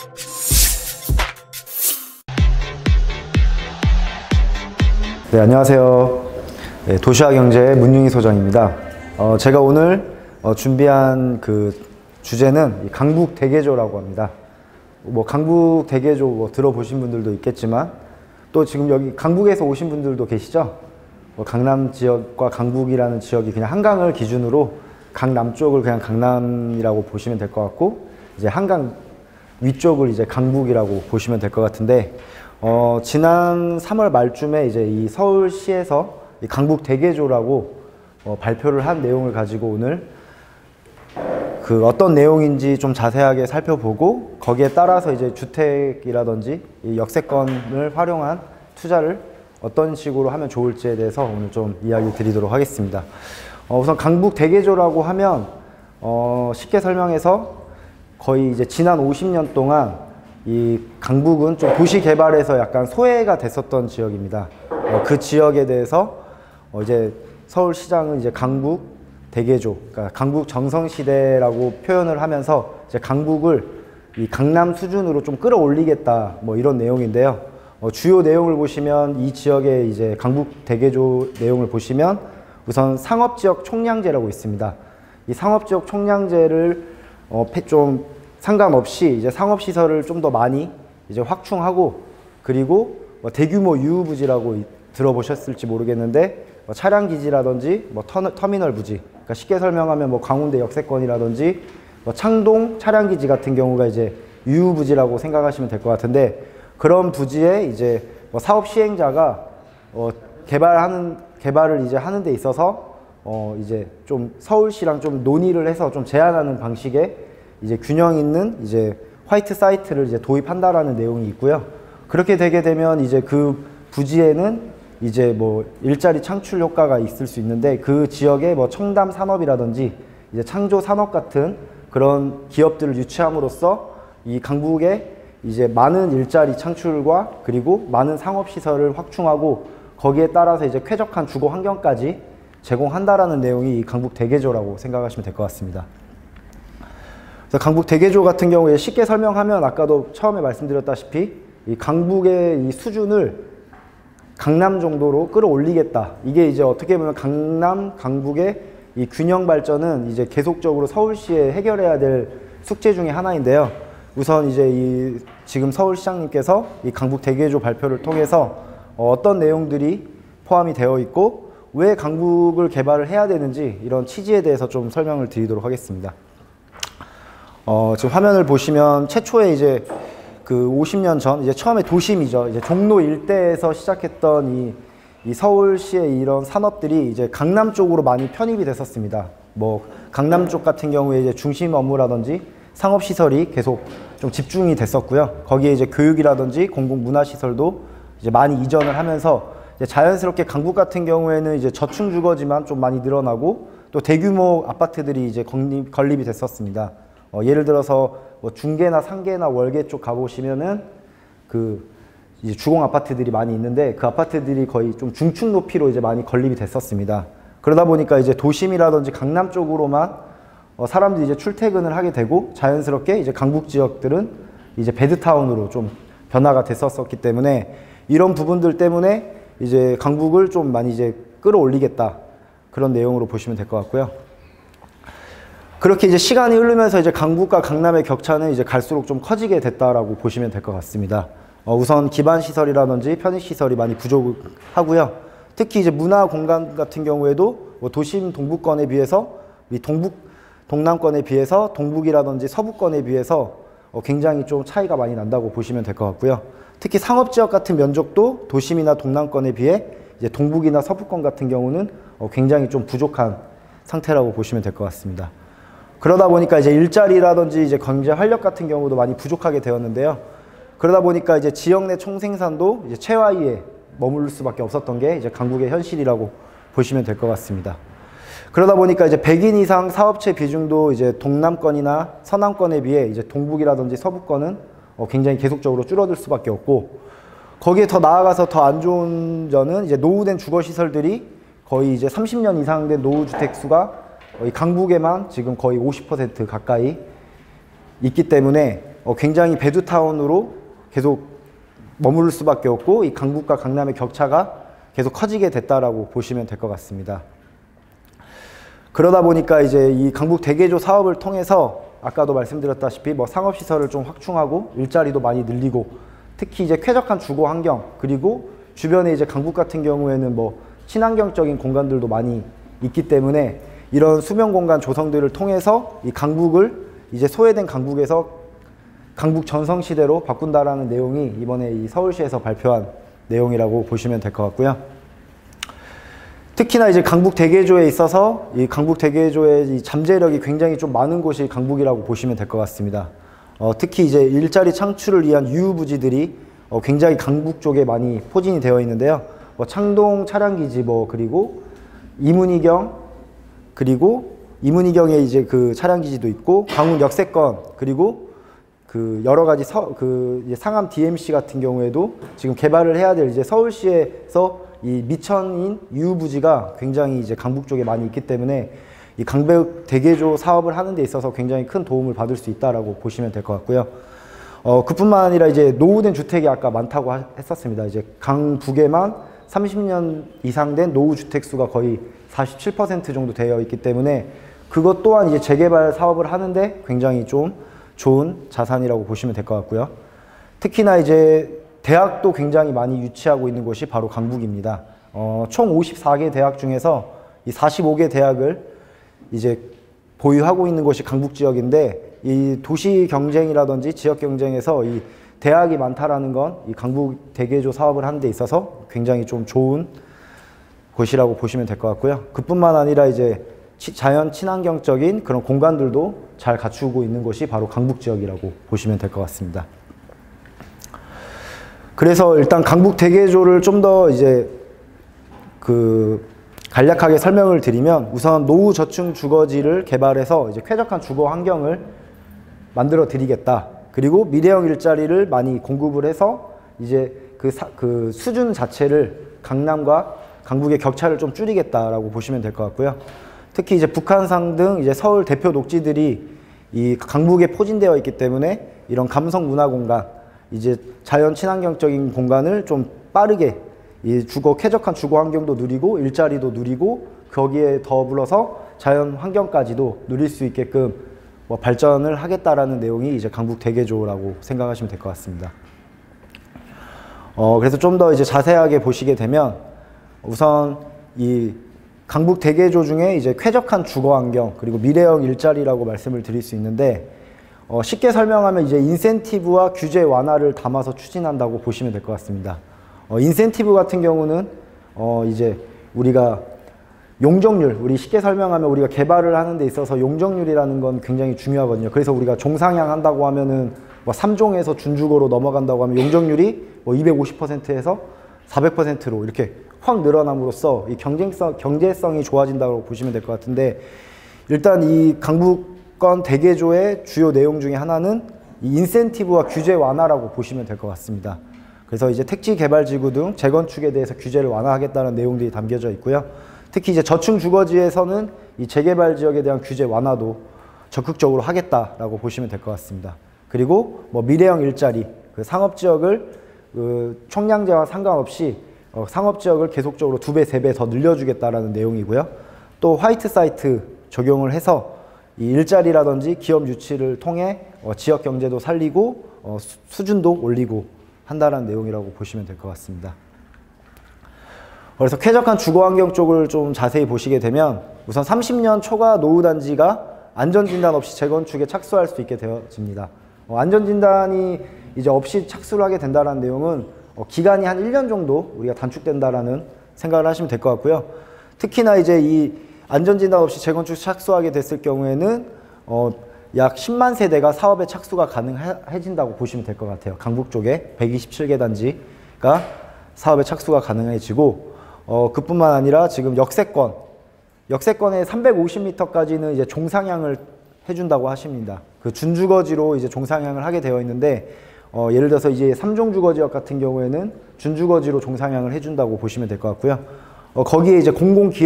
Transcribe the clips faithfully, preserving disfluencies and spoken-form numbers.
네, 안녕하세요. 네, 도시화경제의 문융희 소장입니다. 어, 제가 오늘 어, 준비한 그 주제는 강북대개조라고 합니다. 뭐 강북대개조 뭐 들어보신 분들도 있겠지만 또 지금 여기 강북에서 오신 분들도 계시죠? 뭐 강남 지역과 강북이라는 지역이 그냥 한강을 기준으로 강남 쪽을 그냥 강남이라고 보시면 될 것 같고, 이제 한강 위쪽을 이제 강북이라고 보시면 될 것 같은데, 어, 지난 삼월 말쯤에 이제 이 서울시에서 이 강북대개조라고 어, 발표를 한 내용을 가지고 오늘 그 어떤 내용인지 좀 자세하게 살펴보고, 거기에 따라서 이제 주택이라든지 이 역세권을 활용한 투자를 어떤 식으로 하면 좋을지에 대해서 오늘 좀 이야기 드리도록 하겠습니다. 어, 우선 강북대개조라고 하면 어, 쉽게 설명해서 거의 이제 지난 오십 년 동안 이 강북은 좀 도시 개발에서 약간 소외가 됐었던 지역입니다. 어, 그 지역에 대해서 어, 이제 서울시장은 이제 강북 대개조, 그러니까 강북 정성시대라고 표현을 하면서 이제 강북을 이 강남 수준으로 좀 끌어올리겠다, 뭐 이런 내용인데요. 어, 주요 내용을 보시면 이 지역의 이제 강북 대개조 내용을 보시면 우선 상업지역 총량제라고 있습니다. 이 상업지역 총량제를 어, 좀 상관없이 이제 상업시설을 좀 더 많이 이제 확충하고, 그리고 뭐 대규모 유후부지라고 들어보셨을지 모르겠는데 뭐 차량기지라든지 뭐 터, 터미널 부지, 그러니까 쉽게 설명하면 뭐 광운대 역세권이라든지 뭐 창동 차량기지 같은 경우가 이제 유후부지라고 생각하시면 될 것 같은데, 그런 부지에 이제 뭐 사업 시행자가 어 개발하는 개발을 이제 하는 데 있어서 어 이제 좀 서울시랑 좀 논의를 해서 좀 제한하는 방식의 이제 균형 있는 이제 화이트 사이트를 이제 도입한다라는 내용이 있고요. 그렇게 되게 되면 이제 그 부지에는 이제 뭐 일자리 창출 효과가 있을 수 있는데, 그 지역에 뭐 청담 산업이라든지 이제 창조 산업 같은 그런 기업들을 유치함으로써 이 강북에 이제 많은 일자리 창출과 그리고 많은 상업 시설을 확충하고, 거기에 따라서 이제 쾌적한 주거 환경까지 제공한다라는 내용이 이 강북 대개조라고 생각하시면 될 것 같습니다. 그래서 강북 대개조 같은 경우에 쉽게 설명하면 아까도 처음에 말씀드렸다시피 이 강북의 이 수준을 강남 정도로 끌어올리겠다. 이게 이제 어떻게 보면 강남, 강북의 이 균형 발전은 이제 계속적으로 서울시에 해결해야 될 숙제 중에 하나인데요. 우선 이제 이 지금 서울시장님께서 이 강북 대개조 발표를 통해서 어떤 내용들이 포함이 되어 있고 왜 강북을 개발을 해야 되는지 이런 취지에 대해서 좀 설명을 드리도록 하겠습니다. 어, 지금 화면을 보시면 최초에 이제 그 오십 년 전 이제 처음에 도심이죠. 이제 종로 일대에서 시작했던 이, 이 서울시의 이런 산업들이 이제 강남 쪽으로 많이 편입이 됐었습니다. 뭐 강남 쪽 같은 경우에 이제 중심 업무라든지 상업시설이 계속 좀 집중이 됐었고요. 거기에 이제 교육이라든지 공공문화시설도 이제 많이 이전을 하면서 이제 자연스럽게 강북 같은 경우에는 이제 저층 주거지만 좀 많이 늘어나고 또 대규모 아파트들이 이제 건립, 건립이 됐었습니다. 어, 예를 들어서 뭐 중계나 상계나 월계 쪽 가보시면은 그 이제 주공 아파트들이 많이 있는데 그 아파트들이 거의 좀 중층 높이로 이제 많이 건립이 됐었습니다. 그러다 보니까 이제 도심이라든지 강남 쪽으로만 어, 사람들이 이제 출퇴근을 하게 되고 자연스럽게 이제 강북 지역들은 이제 베드타운으로 좀 변화가 됐었기 때문에 이런 부분들 때문에 이제 강북을 좀 많이 이제 끌어올리겠다, 그런 내용으로 보시면 될 것 같고요. 그렇게 이제 시간이 흐르면서 이제 강북과 강남의 격차는 이제 갈수록 좀 커지게 됐다라고 보시면 될 것 같습니다. 어, 우선 기반 시설이라든지 편의 시설이 많이 부족하고요. 특히 이제 문화 공간 같은 경우에도 뭐 도심 동북권에 비해서 이 동북 동남권에 비해서 동북이라든지 서부권에 비해서 어, 굉장히 좀 차이가 많이 난다고 보시면 될 것 같고요. 특히 상업지역 같은 면적도 도심이나 동남권에 비해 이제 동북이나 서부권 같은 경우는 어, 굉장히 좀 부족한 상태라고 보시면 될 것 같습니다. 그러다 보니까 이제 일자리라든지 이제 경제 활력 같은 경우도 많이 부족하게 되었는데요. 그러다 보니까 이제 지역 내 총생산도 이제 최하위에 머무를 수밖에 없었던 게 이제 강북의 현실이라고 보시면 될 것 같습니다. 그러다 보니까 이제 백 인 이상 사업체 비중도 이제 동남권이나 서남권에 비해 이제 동북이라든지 서부권은 어 굉장히 계속적으로 줄어들 수밖에 없고, 거기에 더 나아가서 더 안 좋은 점은 이제 노후된 주거 시설들이 거의 이제 삼십 년 이상 된 노후주택 수가 이 강북에만 지금 거의 오십 퍼센트 가까이 있기 때문에 어, 굉장히 배두타운으로 계속 머무를 수밖에 없고 이 강북과 강남의 격차가 계속 커지게 됐다라고 보시면 될 것 같습니다. 그러다 보니까 이제 이 강북 대개조 사업을 통해서 아까도 말씀드렸다시피 뭐 상업시설을 좀 확충하고 일자리도 많이 늘리고 특히 이제 쾌적한 주거 환경 그리고 주변에 이제 강북 같은 경우에는 뭐 친환경적인 공간들도 많이 있기 때문에 이런 수면 공간 조성들을 통해서 이 강북을 이제 소외된 강북에서 강북 전성시대로 바꾼다라는 내용이 이번에 이 서울시에서 발표한 내용이라고 보시면 될 것 같고요. 특히나 이제 강북 대개조에 있어서 이 강북 대개조의 이 잠재력이 굉장히 좀 많은 곳이 강북이라고 보시면 될 것 같습니다. 어, 특히 이제 일자리 창출을 위한 유휴부지들이 어, 굉장히 강북 쪽에 많이 포진이 되어 있는데요. 뭐 창동 차량기지 뭐 그리고 이문희경 그리고 이문희경에 이제 그 차량기지도 있고 광운 역세권 그리고 그 여러 가지 서, 그 이제 상암 디엠씨 같은 경우에도 지금 개발을 해야 될 이제 서울시에서 이 미천인 유휴부지가 굉장히 이제 강북 쪽에 많이 있기 때문에 이 강북 대개조 사업을 하는 데 있어서 굉장히 큰 도움을 받을 수 있다라고 보시면 될 것 같고요. 어, 그뿐만 아니라 이제 노후된 주택이 아까 많다고 하, 했었습니다. 이제 강북에만 삼십 년 이상 된 노후 주택 수가 거의 사십칠 퍼센트 정도 되어 있기 때문에 그것 또한 이제 재개발 사업을 하는데 굉장히 좀 좋은 자산이라고 보시면 될 것 같고요. 특히나 이제 대학도 굉장히 많이 유치하고 있는 곳이 바로 강북입니다. 어, 총 오십사 개 대학 중에서 이 사십오 개 대학을 이제 보유하고 있는 곳이 강북 지역인데 이 도시 경쟁이라든지 지역 경쟁에서 이 대학이 많다라는 건 이 강북 대개조 사업을 하는 데 있어서 굉장히 좀 좋은 곳이라고 보시면 될 것 같고요. 그뿐만 아니라 이제 자연 친환경적인 그런 공간들도 잘 갖추고 있는 곳이 바로 강북 지역이라고 보시면 될 것 같습니다. 그래서 일단 강북 대개조를 좀 더 이제 그 간략하게 설명을 드리면 우선 노후 저층 주거지를 개발해서 이제 쾌적한 주거 환경을 만들어 드리겠다. 그리고 미래형 일자리를 많이 공급을 해서 이제 그, 사, 그 수준 자체를 강남과 강북의 격차를 좀 줄이겠다라고 보시면 될 것 같고요. 특히 이제 북한산 등 이제 서울 대표 녹지들이 이 강북에 포진되어 있기 때문에 이런 감성 문화 공간, 이제 자연 친환경적인 공간을 좀 빠르게 이 주거 쾌적한 주거 환경도 누리고 일자리도 누리고 거기에 더불어서 자연 환경까지도 누릴 수 있게끔 뭐 발전을 하겠다라는 내용이 이제 강북 대개조라고 생각하시면 될 것 같습니다. 어 그래서 좀 더 이제 자세하게 보시게 되면 우선 이 강북 대개조 중에 이제 쾌적한 주거 환경 그리고 미래형 일자리라고 말씀을 드릴 수 있는데 어 쉽게 설명하면 이제 인센티브와 규제 완화를 담아서 추진한다고 보시면 될 것 같습니다. 어 인센티브 같은 경우는 어 이제 우리가 용적률, 우리 쉽게 설명하면 우리가 개발을 하는 데 있어서 용적률이라는 건 굉장히 중요하거든요. 그래서 우리가 종상향 한다고 하면은 뭐 삼 종에서 준주거로 넘어간다고 하면 용적률이 뭐 이백오십 퍼센트에서 사백 퍼센트로 이렇게 확 늘어남으로써 이 경쟁성, 경제성이 좋아진다고 보시면 될 것 같은데 일단 이 강북권 대개조의 주요 내용 중에 하나는 이 인센티브와 규제 완화라고 보시면 될 것 같습니다. 그래서 이제 택지 개발지구 등 재건축에 대해서 규제를 완화하겠다는 내용들이 담겨져 있고요. 특히 이제 저층 주거지에서는 이 재개발 지역에 대한 규제 완화도 적극적으로 하겠다라고 보시면 될 것 같습니다. 그리고 뭐 미래형 일자리, 그 상업 지역을 그 총량제와 상관없이 어 상업 지역을 계속적으로 두 배, 세 배 더 늘려주겠다라는 내용이고요. 또 화이트 사이트 적용을 해서 이 일자리라든지 기업 유치를 통해 어 지역 경제도 살리고 어 수, 수준도 올리고 한다는 내용이라고 보시면 될 것 같습니다. 그래서 쾌적한 주거환경 쪽을 좀 자세히 보시게 되면 우선 삼십 년 초과 노후단지가 안전진단 없이 재건축에 착수할 수 있게 되어집니다. 어, 안전진단이 이제 없이 착수를 하게 된다는 내용은 어, 기간이 한 일 년 정도 우리가 단축된다라는 생각을 하시면 될 것 같고요. 특히나 이제 이 안전진단 없이 재건축 착수하게 됐을 경우에는 어, 약 십만 세대가 사업에 착수가 가능해진다고 보시면 될 것 같아요. 강북 쪽에 백이십칠 개 단지가 사업에 착수가 가능해지고 어, 그뿐만 아니라 지금 역세권, 역세권의 삼백오십 미터까지는 이제 종상향을 해준다고 하십니다. 그 준주거지로 이제 종상향을 하게 되어 있는데, 어, 예를 들어서 이제 삼 종 주거지역 같은 경우에는 준주거지로 종상향을 해준다고 보시면 될 것 같고요. 어, 거기에 이제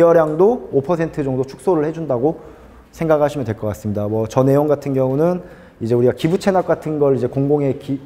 공공기여량도 오 퍼센트 정도 축소를 해준다고 생각하시면 될 것 같습니다. 뭐 저 내용 같은 경우는 이제 우리가 기부 체납 같은 걸 이제 공공의 기,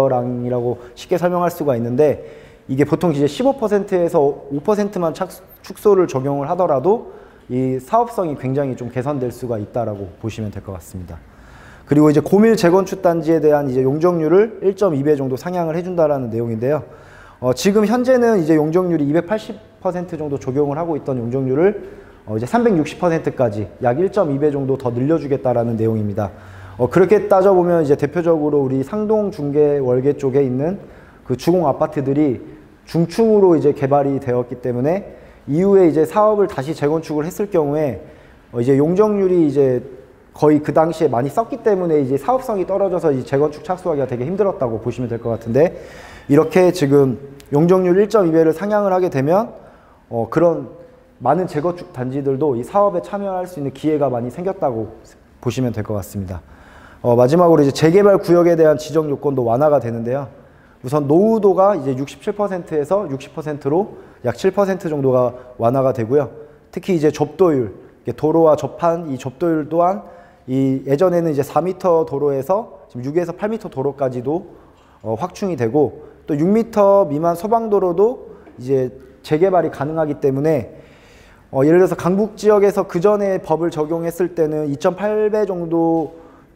기여량이라고 쉽게 설명할 수가 있는데, 이게 보통 이제 십오 퍼센트에서 오 퍼센트만 축소를 적용을 하더라도 이 사업성이 굉장히 좀 개선될 수가 있다라고 보시면 될 것 같습니다. 그리고 이제 고밀 재건축 단지에 대한 이제 용적률을 일 점 이 배 정도 상향을 해준다라는 내용인데요. 어, 지금 현재는 이제 용적률이 이백팔십 퍼센트 정도 적용을 하고 있던 용적률을 어, 이제 삼백육십 퍼센트까지 약 일 점 이 배 정도 더 늘려주겠다라는 내용입니다. 어, 그렇게 따져보면 이제 대표적으로 우리 상동 중계 월계 쪽에 있는 그 주공 아파트들이 중층으로 이제 개발이 되었기 때문에 이후에 이제 사업을 다시 재건축을 했을 경우에 어, 이제 용적률이 이제 거의 그 당시에 많이 썼기 때문에 이제 사업성이 떨어져서 이 재건축 착수하기가 되게 힘들었다고 보시면 될 것 같은데, 이렇게 지금 용적률 일 점 이 배를 상향을 하게 되면 어, 그런 많은 재건축 단지들도 이 사업에 참여할 수 있는 기회가 많이 생겼다고 보시면 될 것 같습니다. 어, 마지막으로 이제 재개발 구역에 대한 지정 요건도 완화가 되는데요. 우선 노후도가 이제 육십칠 퍼센트에서 육십 퍼센트로 약 칠 퍼센트 정도가 완화가 되고요. 특히 이제 접도율, 도로와 접한 이 접도율 또한 이 예전에는 이제 사 미터 도로에서 지금 육에서 팔 미터 도로까지도 어, 확충이 되고, 또 육 미터 미만 소방도로도 이제 재개발이 가능하기 때문에 어, 예를 들어서 강북 지역에서 그 전에 법을 적용했을 때는 이 점 팔 배 정도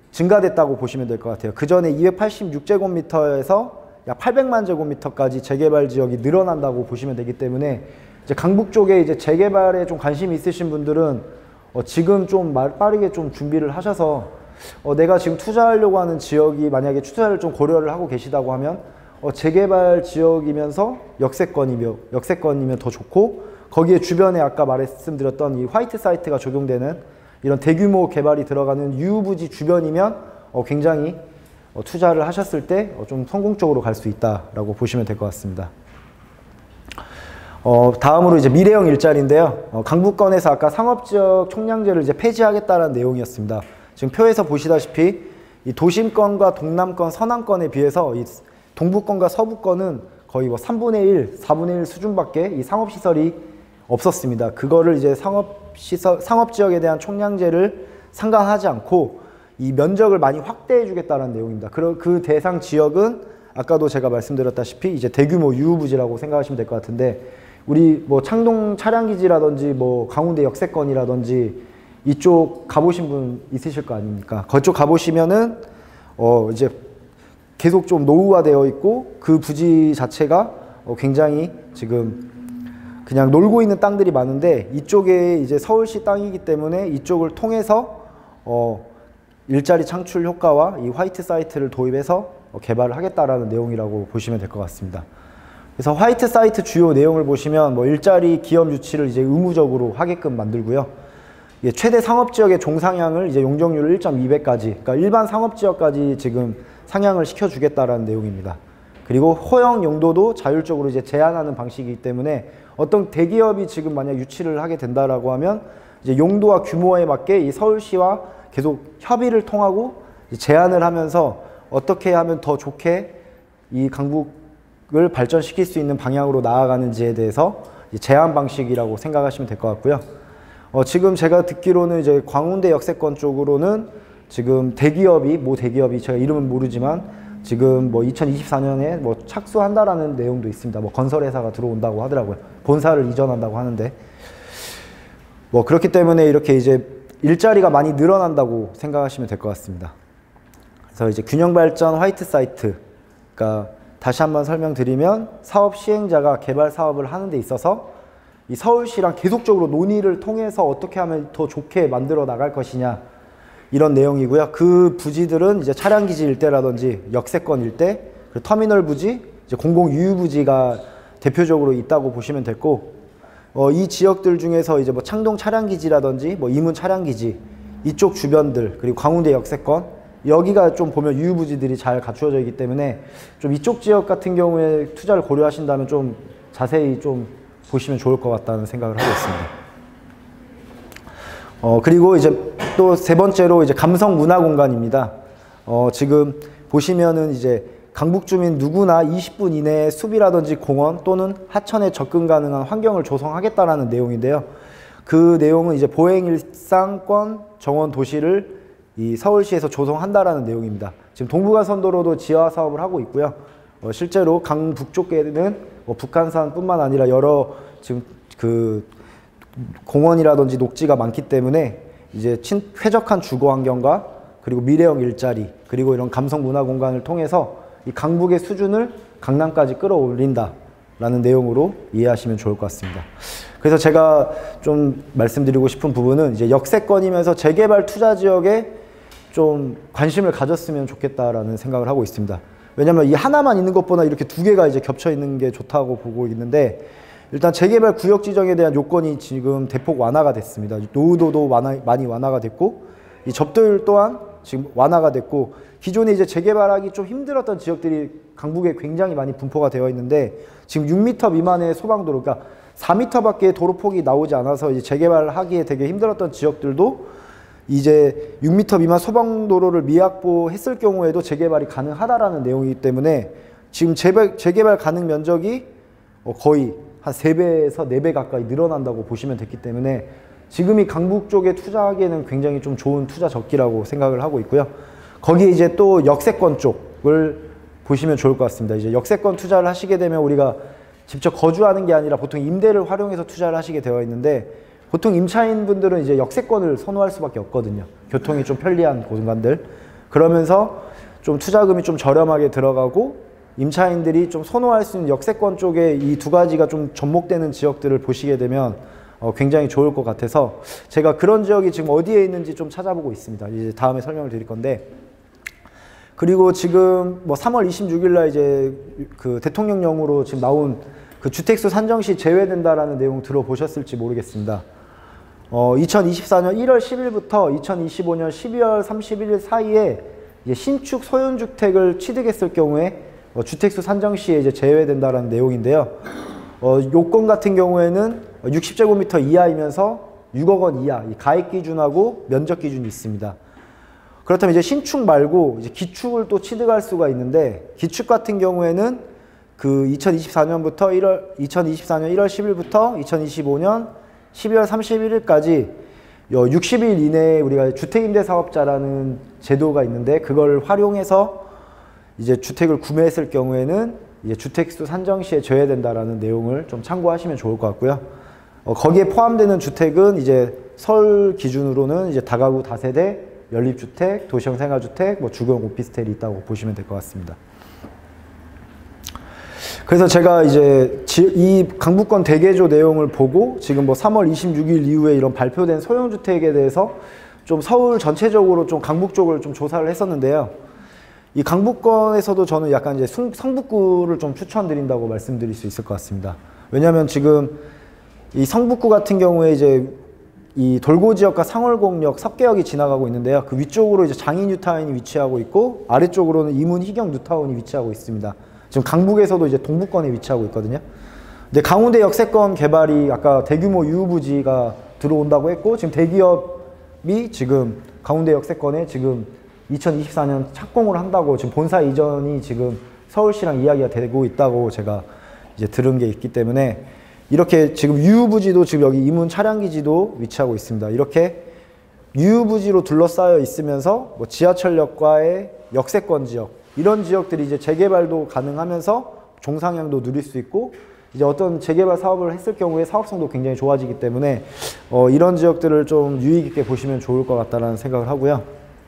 증가됐다고 보시면 될 것 같아요. 그 전에 이백팔십육 제곱미터에서 약 팔백만 제곱미터까지 재개발 지역이 늘어난다고 보시면 되기 때문에, 이제 강북 쪽에 이제 재개발에 좀 관심이 있으신 분들은 어, 지금 좀 빠르게 좀 준비를 하셔서 어, 내가 지금 투자하려고 하는 지역이 만약에 투자를 좀 고려를 하고 계시다고 하면 어, 재개발 지역이면서 역세권이며 역세권이면 더 좋고, 거기에 주변에 아까 말씀드렸던 이 화이트 사이트가 적용되는 이런 대규모 개발이 들어가는 유부지 주변이면 어, 굉장히 어, 투자를 하셨을 때 좀 어, 성공적으로 갈 수 있다라고 보시면 될 것 같습니다. 어, 다음으로 이제 미래형 일자리인데요. 어, 강북권에서 아까 상업지역 총량제를 이제 폐지하겠다는 내용이었습니다. 지금 표에서 보시다시피 이 도심권과 동남권, 서남권에 비해서 이 동부권과 서부권은 거의 뭐 삼분의 일, 사분의 일 수준밖에 이 상업시설이 없었습니다. 그거를 이제 상업시설, 상업지역에 대한 총량제를 상관하지 않고 이 면적을 많이 확대해 주겠다는 내용입니다. 그, 그 대상 지역은 아까도 제가 말씀드렸다시피 이제 대규모 유후부지라고 생각하시면 될 것 같은데, 우리 뭐 창동 차량기지라든지 뭐 강원대 역세권이라든지 이쪽 가보신 분 있으실 거 아닙니까? 그쪽 가보시면은 어 이제 계속 좀 노후화되어 있고, 그 부지 자체가 어 굉장히 지금 그냥 놀고 있는 땅들이 많은데, 이쪽에 이제 서울시 땅이기 때문에 이쪽을 통해서 어 일자리 창출 효과와 이 화이트 사이트를 도입해서 어 개발을 하겠다라는 내용이라고 보시면 될 것 같습니다. 그래서 화이트 사이트 주요 내용을 보시면 뭐 일자리 기업 유치를 이제 의무적으로 하게끔 만들고요. 최대 상업지역의 종상향을 이제 용적률 일 점 이 배까지, 그러니까 일반 상업지역까지 지금 상향을 시켜주겠다라는 내용입니다. 그리고 허용 용도도 자율적으로 이제 제한하는 방식이기 때문에 어떤 대기업이 지금 만약 유치를 하게 된다라고 하면 이제 용도와 규모에 맞게 이 서울시와 계속 협의를 통하고 제안을 하면서 어떻게 하면 더 좋게 이 강북 을 발전시킬 수 있는 방향으로 나아가는지에 대해서 제한 방식이라고 생각하시면 될 것 같고요. 어, 지금 제가 듣기로는 이제 광운대 역세권 쪽으로는 지금 대기업이, 모 대기업이 제가 이름은 모르지만 지금 뭐 이천이십사 년에 뭐 착수한다라는 내용도 있습니다. 뭐 건설회사가 들어온다고 하더라고요. 본사를 이전한다고 하는데, 뭐 그렇기 때문에 이렇게 이제 일자리가 많이 늘어난다고 생각하시면 될 것 같습니다. 그래서 이제 균형발전 화이트 사이트, 그러니까 다시 한번 설명드리면 사업 시행자가 개발 사업을 하는 데 있어서 이 서울시랑 계속적으로 논의를 통해서 어떻게 하면 더 좋게 만들어 나갈 것이냐, 이런 내용이고요. 그 부지들은 이제 차량기지 일대라든지 역세권 일대, 그리고 터미널 부지, 이제 공공 유휴 부지가 대표적으로 있다고 보시면 됐고, 어, 이 지역들 중에서 이제 뭐 창동 차량기지라든지 뭐 이문 차량기지 이쪽 주변들, 그리고 광운대 역세권, 여기가 좀 보면 유휴부지들이 잘 갖추어져 있기 때문에 좀 이쪽 지역 같은 경우에 투자를 고려하신다면 좀 자세히 좀 보시면 좋을 것 같다는 생각을 하고 있습니다. 어, 그리고 이제 또 세 번째로 이제 감성 문화 공간입니다. 어, 지금 보시면은 이제 강북 주민 누구나 이십 분 이내에 숲이라든지 공원 또는 하천에 접근 가능한 환경을 조성하겠다라는 내용인데요. 그 내용은 이제 보행일상권 정원 도시를 이 서울시에서 조성한다라는 내용입니다. 지금 동부간선도로도 지하 사업을 하고 있고요. 어, 실제로 강북쪽에는 뭐 북한산뿐만 아니라 여러 지금 그 공원이라든지 녹지가 많기 때문에 이제 친, 쾌적한 주거 환경과 그리고 미래형 일자리 그리고 이런 감성 문화 공간을 통해서 이 강북의 수준을 강남까지 끌어올린다라는 내용으로 이해하시면 좋을 것 같습니다. 그래서 제가 좀 말씀드리고 싶은 부분은 이제 역세권이면서 재개발 투자 지역에 좀 관심을 가졌으면 좋겠다라는 생각을 하고 있습니다. 왜냐면 이 하나만 있는 것보다 이렇게 두 개가 이제 겹쳐 있는 게 좋다고 보고 있는데, 일단 재개발 구역 지정에 대한 요건이 지금 대폭 완화가 됐습니다. 노후도도 완화, 많이 완화가 됐고, 이 접도율 또한 지금 완화가 됐고, 기존에 이제 재개발하기 좀 힘들었던 지역들이 강북에 굉장히 많이 분포가 되어 있는데, 지금 육 미터 미만의 소방도로, 그러니까 사 미터밖에 도로폭이 나오지 않아서 이제 재개발하기에 되게 힘들었던 지역들도 이제 육 미터 미만 소방도로를 미확보했을 경우에도 재개발이 가능하다라는 내용이기 때문에 지금 재발, 재개발 가능 면적이 거의 한 세 배에서 네 배 가까이 늘어난다고 보시면 됐기 때문에 지금이 강북 쪽에 투자하기에는 굉장히 좀 좋은 투자 적기라고 생각을 하고 있고요. 거기에 이제 또 역세권 쪽을 보시면 좋을 것 같습니다. 이제 역세권 투자를 하시게 되면 우리가 직접 거주하는 게 아니라 보통 임대를 활용해서 투자를 하시게 되어 있는데, 보통 임차인 분들은 이제 역세권을 선호할 수밖에 없거든요. 교통이 좀 편리한 공간들. 그러면서 좀 투자금이 좀 저렴하게 들어가고 임차인들이 좀 선호할 수 있는 역세권 쪽에 이 두 가지가 좀 접목되는 지역들을 보시게 되면 어 굉장히 좋을 것 같아서 제가 그런 지역이 지금 어디에 있는지 좀 찾아보고 있습니다. 이제 다음에 설명을 드릴 건데, 그리고 지금 뭐 삼월 이십육일 날 이제 그 대통령령으로 지금 나온 그 주택수 산정시 제외된다라는 내용 들어보셨을지 모르겠습니다. 어, 이천이십사년 일월 십일부터 이천이십오년 십이월 삼십일일 사이에 이제 신축 소형주택을 취득했을 경우에 어, 주택수 산정시에 이제 제외된다라는 내용인데요. 어, 요건 같은 경우에는 육십 제곱미터 이하이면서 육억 원 이하, 이 가액 기준하고 면적 기준이 있습니다. 그렇다면 이제 신축 말고 이제 기축을 또 취득할 수가 있는데, 기축 같은 경우에는 그 이천이십사년부터 일월, 이천이십사년 일월 십일부터 이천이십오년 십이월 삼십일일까지 육십 일 이내에 우리가 주택임대사업자라는 제도가 있는데, 그걸 활용해서 이제 주택을 구매했을 경우에는 이제 주택수 산정시에 제외된다라는 내용을 좀 참고하시면 좋을 것 같고요. 어, 거기에 포함되는 주택은 이제 서울 기준으로는 이제 다가구 다세대, 연립주택, 도시형 생활주택, 뭐 주거용 오피스텔이 있다고 보시면 될 것 같습니다. 그래서 제가 이제 이 강북권 대개조 내용을 보고 지금 뭐 삼월 이십육일 이후에 이런 발표된 소형주택에 대해서 좀 서울 전체적으로 좀 강북 쪽을 좀 조사를 했었는데요. 이 강북권에서도 저는 약간 이제 성북구를 좀 추천드린다고 말씀드릴 수 있을 것 같습니다. 왜냐하면 지금 이 성북구 같은 경우에 이제 이 돌고 지역과 상월곡역, 석계역이 지나가고 있는데요. 그 위쪽으로 이제 장인 뉴타운이 위치하고 있고, 아래쪽으로는 이문 희경 뉴타운이 위치하고 있습니다. 지금 강북에서도 이제 동북권에 위치하고 있거든요. 근데 강원대 역세권 개발이 아까 대규모 유후부지가 들어온다고 했고, 지금 대기업이 지금 강원대 역세권에 지금 이천이십사년 착공을 한다고 지금 본사 이전이 지금 서울시랑 이야기가 되고 있다고 제가 이제 들은 게 있기 때문에, 이렇게 지금 유후부지도 지금 여기 이문 차량기지도 위치하고 있습니다. 이렇게 유후부지로 둘러싸여 있으면서 뭐 지하철역과의 역세권 지역, 이런 지역들이 이제 재개발도 가능하면서 종상향도 누릴 수 있고, 이제 어떤 재개발 사업을 했을 경우에 사업성도 굉장히 좋아지기 때문에 어, 이런 지역들을 좀 유의 깊게 보시면 좋을 것 같다는 생각을 하고요.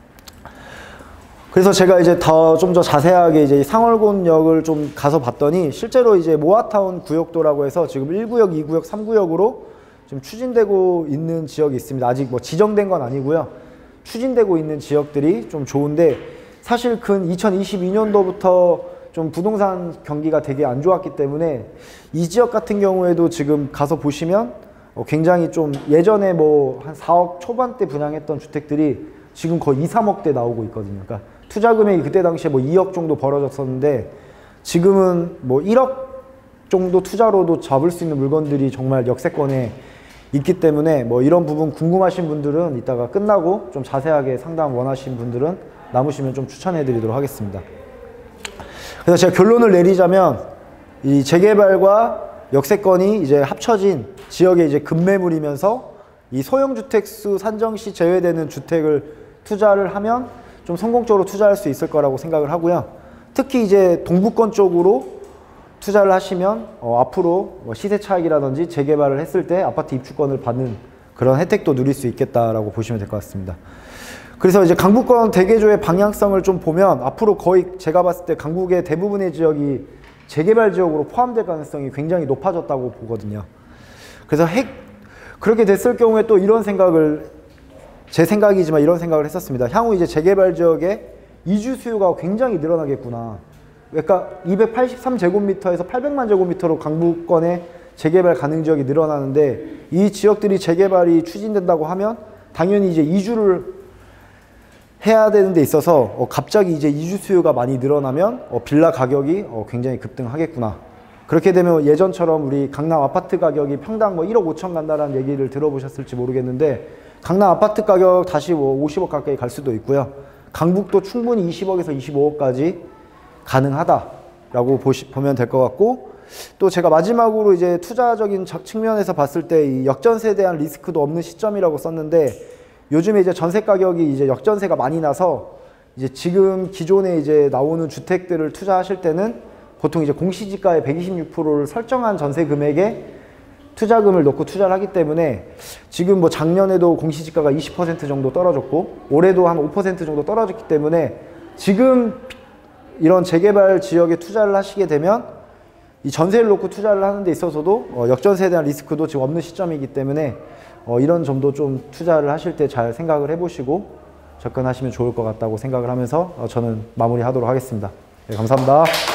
그래서 제가 이제 더 좀 더 자세하게 이제 상월곤역을 좀 가서 봤더니, 실제로 이제 모아타운 구역도라고 해서 지금 일 구역, 이 구역, 삼 구역으로 지금 추진되고 있는 지역이 있습니다. 아직 뭐 지정된 건 아니고요. 추진되고 있는 지역들이 좀 좋은데, 사실 근 이천이십이년도부터 좀 부동산 경기가 되게 안 좋았기 때문에 이 지역 같은 경우에도 지금 가서 보시면 굉장히 좀 예전에 뭐 한 사억 초반대 분양했던 주택들이 지금 거의 이, 삼억대 나오고 있거든요. 그러니까 투자 금액이 그때 당시에 뭐 이억 정도 벌어졌었는데, 지금은 뭐 일억 정도 투자로도 잡을 수 있는 물건들이 정말 역세권에 있기 때문에, 뭐 이런 부분 궁금하신 분들은 이따가 끝나고 좀 자세하게 상담 원하시는 분들은 남으시면 좀 추천해 드리도록 하겠습니다. 그래서 제가 결론을 내리자면, 이 재개발과 역세권이 이제 합쳐진 지역의 이제 급매물이면서 이 소형주택수 산정시 제외되는 주택을 투자를 하면 좀 성공적으로 투자할 수 있을 거라고 생각을 하고요. 특히 이제 동부권 쪽으로 투자를 하시면 어, 앞으로 뭐 시세 차익이라든지 재개발을 했을 때 아파트 입주권을 받는 그런 혜택도 누릴 수 있겠다라고 보시면 될 것 같습니다. 그래서 이제 강북권 대개조의 방향성을 좀 보면 앞으로 거의 제가 봤을 때 강북의 대부분의 지역이 재개발 지역으로 포함될 가능성이 굉장히 높아졌다고 보거든요. 그래서 핵, 그렇게 됐을 경우에 또 이런 생각을, 제 생각이지만 이런 생각을 했었습니다. 향후 이제 재개발 지역에 이주 수요가 굉장히 늘어나겠구나. 그러니까 이백팔십삼 제곱미터에서 팔백만 제곱미터로 강북권의 재개발 가능 지역이 늘어나는데, 이 지역들이 재개발이 추진된다고 하면 당연히 이제 이주를 해야 되는 데 있어서 어 갑자기 이제 이주 수요가 많이 늘어나면 어 빌라 가격이 어 굉장히 급등하겠구나. 그렇게 되면 예전처럼 우리 강남 아파트 가격이 평당 뭐 일억 오천 간다라는 얘기를 들어보셨을지 모르겠는데, 강남 아파트 가격 다시 뭐 오십억 가까이 갈 수도 있고요. 강북도 충분히 이십억에서 이십오억까지 가능하다라고 보시, 보면 될 것 같고, 또 제가 마지막으로 이제 투자적인 측면에서 봤을 때 이 역전세에 대한 리스크도 없는 시점이라고 썼는데, 요즘에 이제 전세 가격이 이제 역전세가 많이 나서 이제 지금 기존에 이제 나오는 주택들을 투자하실 때는 보통 이제 공시지가의 백이십육 퍼센트를 설정한 전세 금액에 투자금을 넣고 투자를 하기 때문에, 지금 뭐 작년에도 공시지가가 이십 퍼센트 정도 떨어졌고 올해도 한 오 퍼센트 정도 떨어졌기 때문에, 지금 이런 재개발 지역에 투자를 하시게 되면 이 전세를 놓고 투자를 하는 데 있어서도 어 역전세에 대한 리스크도 지금 없는 시점이기 때문에 어 이런 점도 좀 투자를 하실 때 잘 생각을 해보시고 접근하시면 좋을 것 같다고 생각을 하면서 어 저는 마무리하도록 하겠습니다. 네, 감사합니다.